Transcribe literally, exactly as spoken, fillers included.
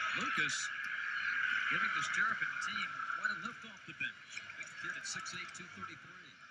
Lucas giving this Terrapin team quite a lift off the bench. Big kid at six eight, two thirty-three.